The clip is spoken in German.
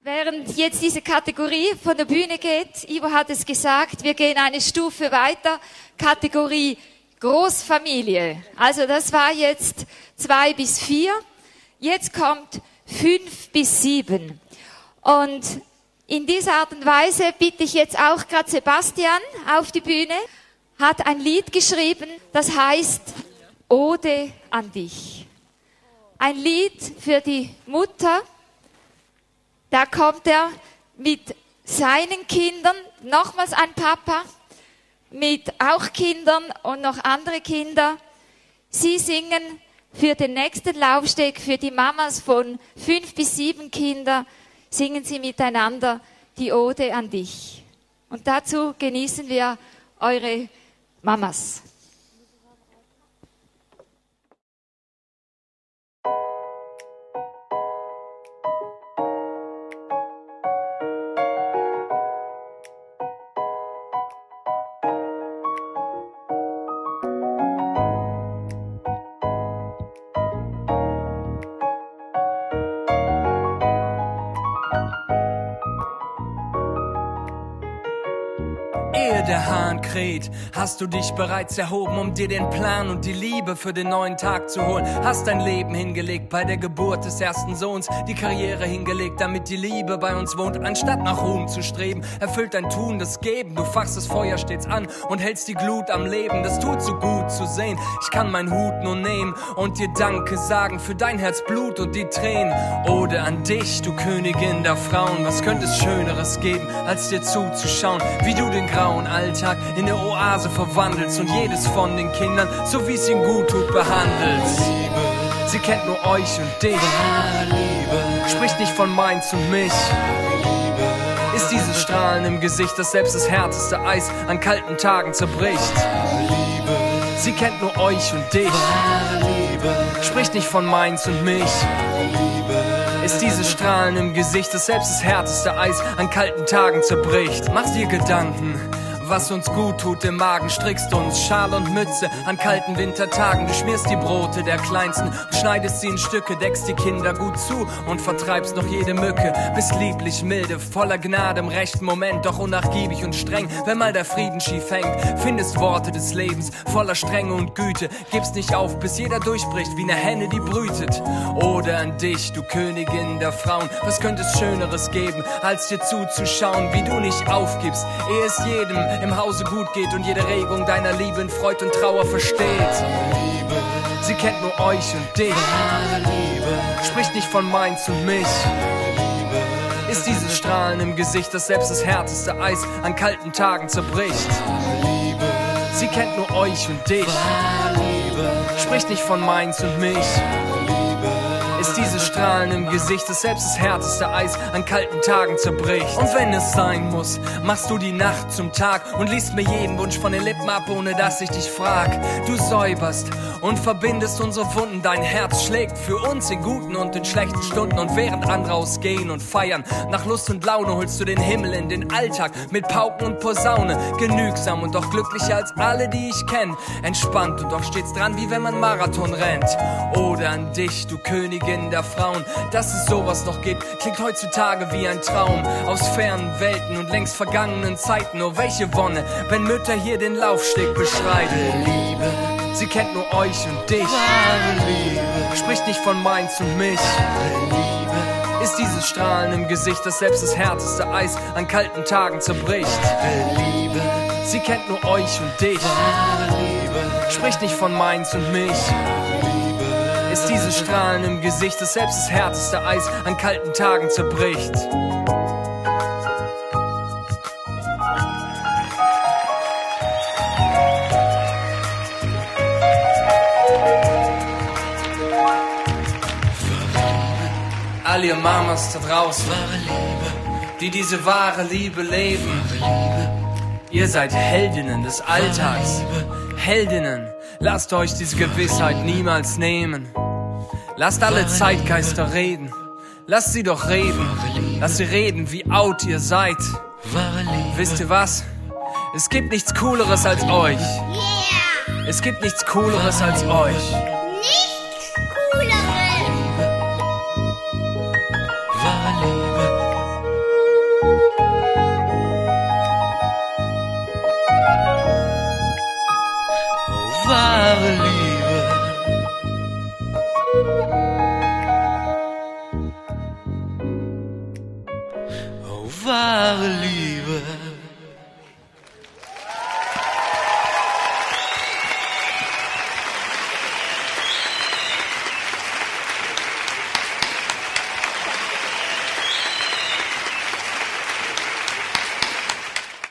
Während jetzt diese Kategorie von der Bühne geht, Ivo hat es gesagt, wir gehen eine Stufe weiter, Kategorie Großfamilie. Also das war jetzt 2 bis 4, jetzt kommt 5 bis 7. Und in dieser Art und Weise bitte ich jetzt auch gerade Sebastian auf die Bühne, hat ein Lied geschrieben, das heißt Ode an dich. Ein Lied für die Mutter. Da kommt er mit seinen Kindern, nochmals ein Papa, mit auch Kindern und noch andere Kinder. Sie singen für den nächsten Laufsteg, für die Mamas von 5 bis 7 Kinder, singen sie miteinander die Ode an dich. Und dazu genießen wir eure Mamas. Ehe der Hahn kräht, hast du dich bereits erhoben, um dir den Plan und die Liebe für den neuen Tag zu holen. Hast dein Leben hingelegt bei der Geburt des ersten Sohns, die Karriere hingelegt, damit die Liebe bei uns wohnt. Anstatt nach Ruhm zu streben, erfüllt dein Tun das Geben. Du fachst das Feuer stets an und hältst die Glut am Leben. Das tut so gut zu sehen. Ich kann meinen Hut nur nehmen und dir Danke sagen für dein Herzblut und die Tränen. Ode an dich, du Königin der Frauen. Was könnte es Schöneres geben, als dir zuzuschauen, wie du den grauen Alltag in eine Oase verwandelst und jedes von den Kindern, so wie es ihnen gut tut, behandelst. Liebe, sie kennt nur euch und dich. Liebe, spricht nicht von meins und mich. Liebe, ist dieses Strahlen im Gesicht, das selbst das härteste Eis an kalten Tagen zerbricht. Liebe, sie kennt nur euch und dich. Liebe, spricht nicht von meins und mich. Liebe, ist dieses Strahlen im Gesicht, das selbst das härteste Eis an kalten Tagen zerbricht. Machst dir Gedanken, was uns gut tut im Magen, strickst uns Schal und Mütze an kalten Wintertagen. Du schmierst die Brote der Kleinsten und schneidest sie in Stücke, deckst die Kinder gut zu und vertreibst noch jede Mücke. Bist lieblich milde, voller Gnade im rechten Moment, doch unnachgiebig und streng. Wenn mal der Frieden schief hängt, findest Worte des Lebens voller Strenge und Güte. Gibst nicht auf, bis jeder durchbricht, wie eine Henne, die brütet. Ode an dich, du Königin der Frauen. Was könnte es Schöneres geben, als dir zuzuschauen, wie du nicht aufgibst, ehe es jedem im Hause gut geht und jede Regung deiner Liebe in Freud und Trauer versteht. Liebe, sie kennt nur euch und dich. Liebe, spricht nicht von meins und mich. Liebe, ist dieses Strahlen im Gesicht, das selbst das härteste Eis an kalten Tagen zerbricht. Liebe, sie kennt nur euch und dich. Liebe, spricht nicht von meins und mich. Ist dieses Strahlen im Gesicht, das selbst das härteste Eis an kalten Tagen zerbricht. Und wenn es sein muss, machst du die Nacht zum Tag und liest mir jeden Wunsch von den Lippen ab, ohne dass ich dich frag. Du säuberst und verbindest unsere Wunden, dein Herz schlägt für uns in guten und in schlechten Stunden. Und während andere ausgehen und feiern, nach Lust und Laune holst du den Himmel in den Alltag mit Pauken und Posaune. Genügsam und doch glücklicher als alle, die ich kenn. Entspannt und doch stets dran, wie wenn man Marathon rennt. Ode an dich, du Königin der Frauen. Dass es sowas noch gibt, klingt heutzutage wie ein Traum aus fernen Welten und längst vergangenen Zeiten. Nur welche Wonne, wenn Mütter hier den Laufsteg beschreiten. Liebe, sie kennt nur euch und dich. Liebe, spricht nicht von meins und mich. Liebe, ist dieses Strahlen im Gesicht, das selbst das härteste Eis an kalten Tagen zerbricht. Liebe, sie kennt nur euch und dich. Liebe, spricht nicht von meins und mich. Ist dieses Strahlen im Gesicht, das selbst das härteste Eis an kalten Tagen zerbricht. All ihr Mamas da draußen, die diese wahre Liebe leben. Ihr seid Heldinnen des Alltags, Heldinnen. Lasst euch diese Gewissheit niemals nehmen. Lasst alle Zeitgeister reden. Lasst sie doch reden. Lasst sie reden, wie out ihr seid. Wisst ihr was? Es gibt nichts Cooleres als euch. Es gibt nichts Cooleres als euch. wahre Liebe. Oh, wahre Liebe.